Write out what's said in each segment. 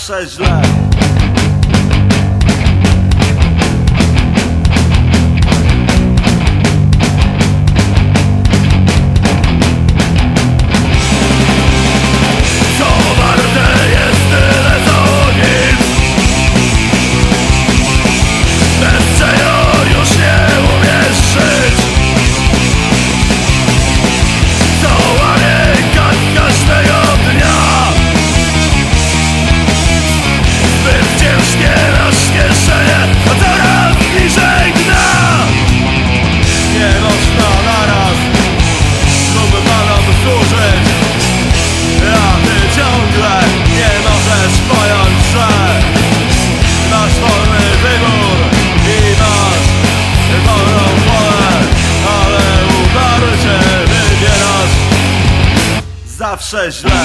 zawsze źle. Zawsze źle.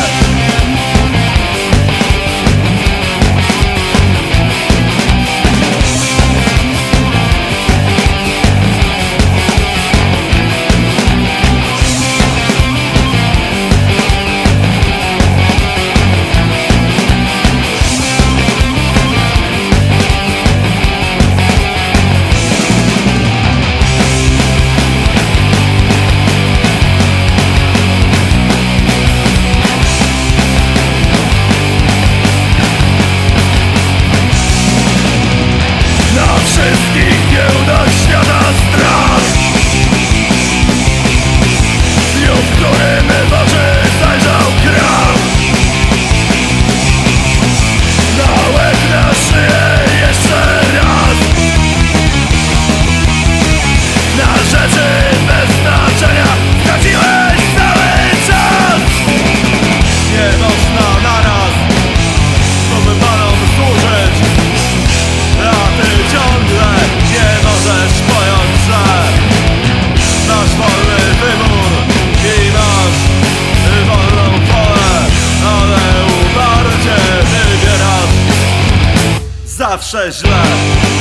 Wszystkich giełdach świata strach, w dniu, w którym w oczy zajrzał krach. Na łeb, na szyję jeszcze raz, na rzeczy bez znaczenia straciłeś cały czas. Nie można naraz nowym panom służyć, a ty ciągle nie możesz pojąć, że masz wolny wybór i masz wolną wolę, ale uparcie wybierasz zawsze źle.